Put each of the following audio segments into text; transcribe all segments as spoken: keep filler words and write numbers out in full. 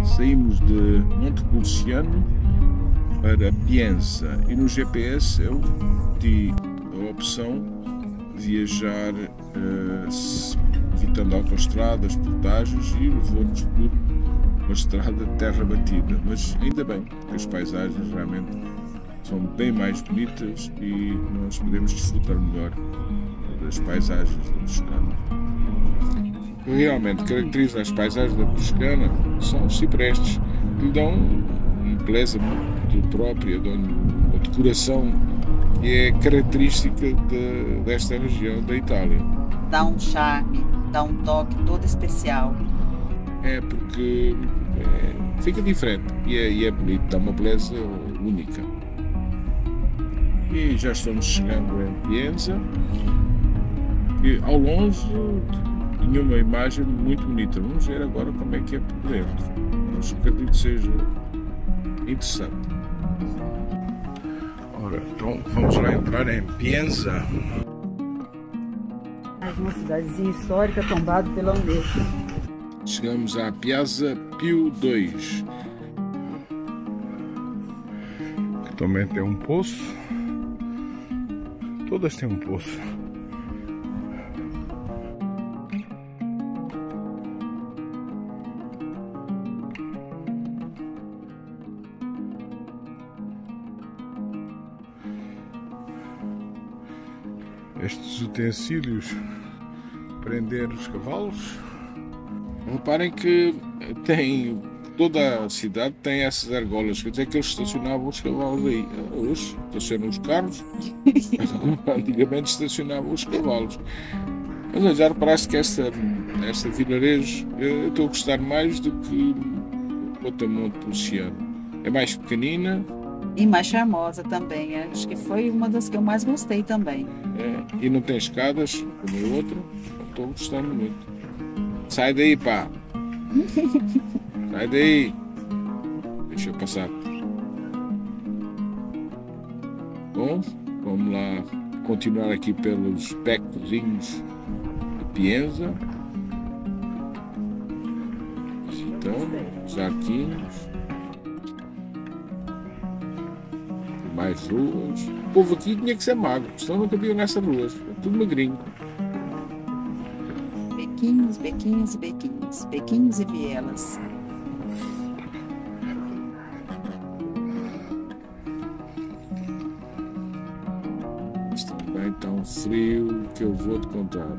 Saímos de Montepulciano para Pienza e no G P S eu tive a opção de viajar uh, evitando autoestradas, portagens, e levou-nos por uma estrada de terra batida. Mas ainda bem que as paisagens realmente são bem mais bonitas e nós podemos desfrutar melhor das paisagens da Toscana. O que realmente caracteriza as paisagens da Toscana são os ciprestes, que lhe dão uma beleza muito própria, dão uma decoração que é característica de, desta região da Itália. Dá um charme, dá um toque todo especial. É porque é, fica diferente e é, e é bonito, dá uma beleza única. E já estamos chegando em Pienza e ao longe tinha uma imagem muito bonita. Vamos ver agora como é que é por dentro. Mas acredito que seja interessante. Ora, então vamos lá entrar em Pienza. Uma cidadezinha histórica tombada pela Unesco. Chegamos à Piazza Pio dois. Que também tem um poço. Todas têm um poço. Estes utensílios prender os cavalos. Reparem que tem, toda a cidade tem essas argolas, quer dizer que eles estacionavam os cavalos aí. Hoje estacionam os carros, antigamente estacionavam os cavalos. Mas já reparaste que esta, esta vilarejo, eu estou a gostar mais do que outra Montepulciano. É mais pequenina. E mais charmosa também, acho que foi uma das que eu mais gostei também. É, e não tem escadas como a outra, estou gostando muito. Sai daí, pá! Sai daí! Deixa eu passar. Bom, vamos lá continuar aqui pelos becozinhos de Pienza. Então, os arquinhos. Mais ruas. O povo aqui tinha que ser magro, senão não cabia nessas ruas. É tudo magrinho. Bequinhos, bequinhos e bequinhos. Bequinhos e vielas. Está bem tão frio que eu vou te contar.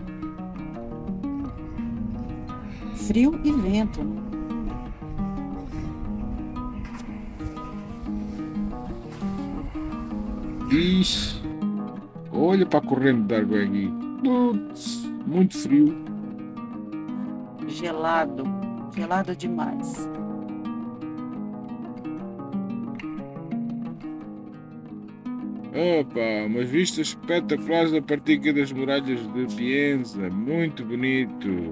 Frio e vento. Ixi, olha para a corrente de água aqui. Putz, muito frio. Gelado, gelado demais. Opa, umas vistas espetaculares a partir das muralhas de Pienza. Muito bonito.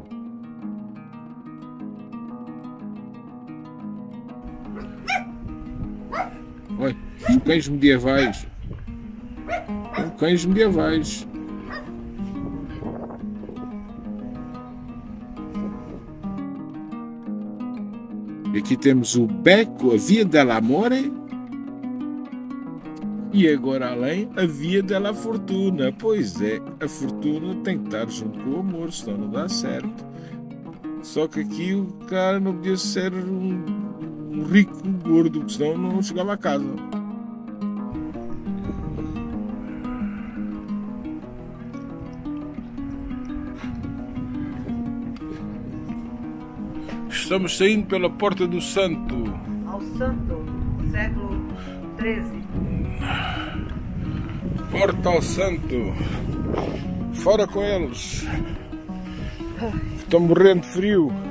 Olha, os cães medievais. Cães medievais. E aqui temos o Beco, a Via dell'Amore. E agora além, a Via della Fortuna. Pois é, a fortuna tem que estar junto com o amor, senão não dá certo. Só que aqui o cara não podia ser um, um rico gordo, senão não chegava a casa. Estamos saindo pela Porta do Santo. Ao Santo, século treze. Porta ao Santo. Fora com eles. Estão morrendo de frio.